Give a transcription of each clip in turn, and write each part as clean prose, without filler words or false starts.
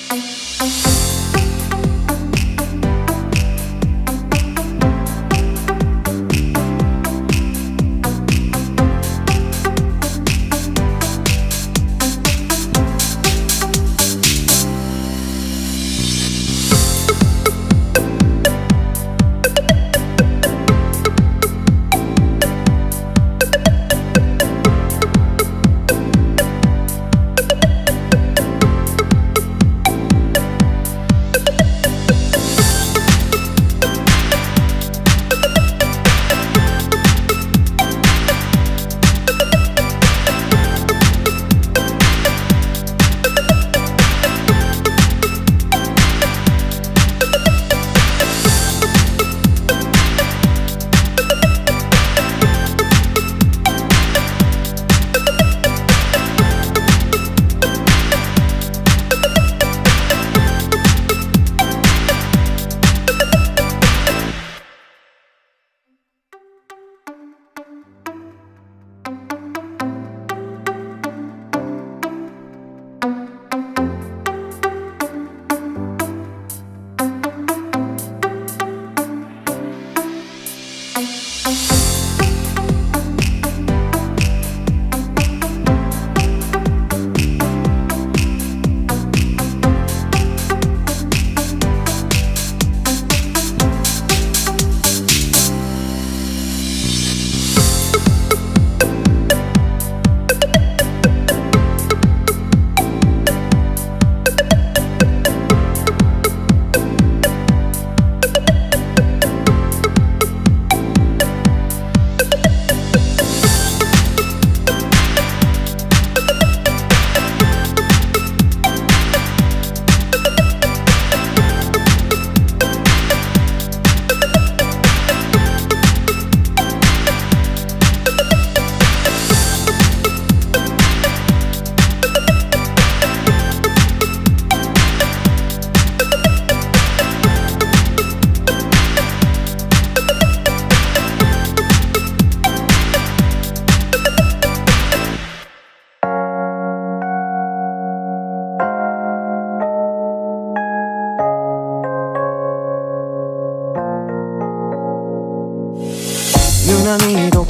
유난히도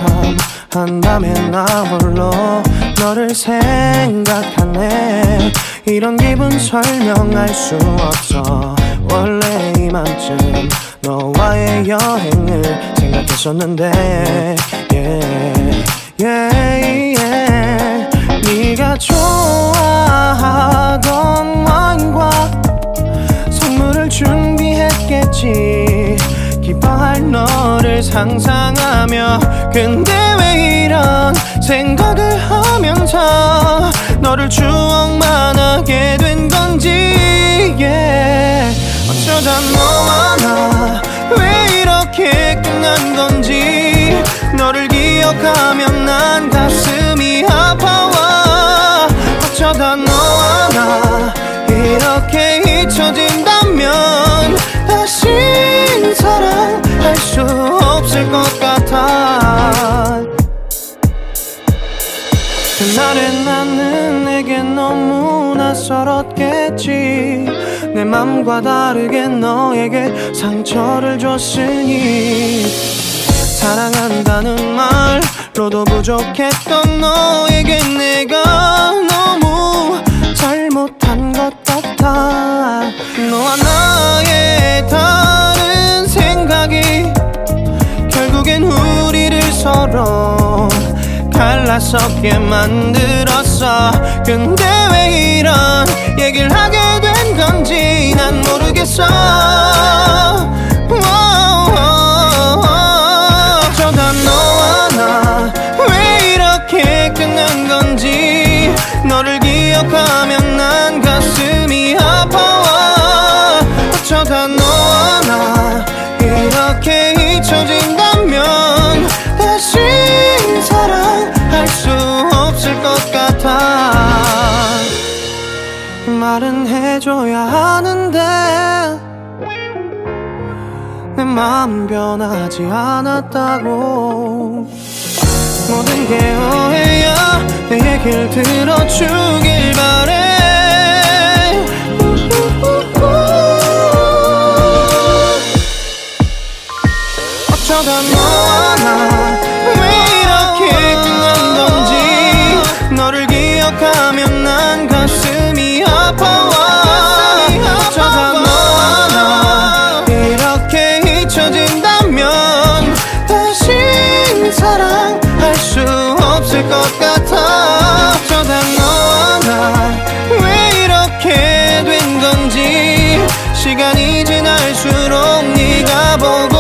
캄캄한다면 나 홀로 너를 생각하네. 이런 기분 설명할 수 없어. 원래 이맘쯤 너와의 여행을 생각했었는데 yeah, yeah, yeah. 네가 좋아하던 와인과 선물을 준비했겠지. 기뻐할 너를 상상하며. 근데 왜 이런 생각을 하면서 너를 추억만 하게 된 건지 yeah. 어쩌다 너와 나 왜 이렇게 끝난 건지. 너를 기억하면 난 가슴이 아파와. 어쩌다 너와 나 이렇게 잊혀진다면 다신 사랑할 수 없을 것 같아. 그날의 나는 내게 너무 낯설었겠지. 내 맘과 다르게 너에게 상처를 줬으니. 사랑한다는 말로도 부족했던 너에게 내가 너무 잘못한 것 같아. 너와 나의 다른 생각이 결국엔 우리를 서로 갈라서게 만들었어. 근데 왜 이런 얘기를 하게 된 건지 난 모르겠어. 어쩌다 너와 나 왜 이렇게 끝난 건지. 너를 기억하면 난 가슴이 아파와. 어쩌다 너와 나 이렇게 잊혀진다면 다시 사랑할 수 없을 것 같아. 말은 해줘야 하는데 내 마음은 변하지 않았다고. 모든 게 오해야. 내 얘길 들어주길 바래. 건지 시간이 지날수록 네가 보고